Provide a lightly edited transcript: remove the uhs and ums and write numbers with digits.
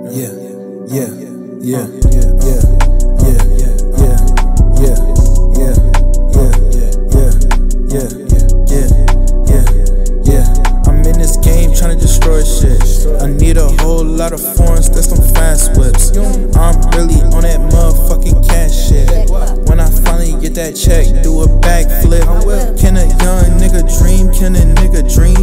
Yeah, yeah, yeah, yeah, yeah, yeah, yeah, yeah, yeah, yeah, yeah, yeah. I'm in this game trying to destroy shit. I need a whole lot of foreigns, that's them fast whips. I'm really on that motherfucking cash shit. When I finally get that check, do a backflip. Can a young nigga dream? Can a nigga dream?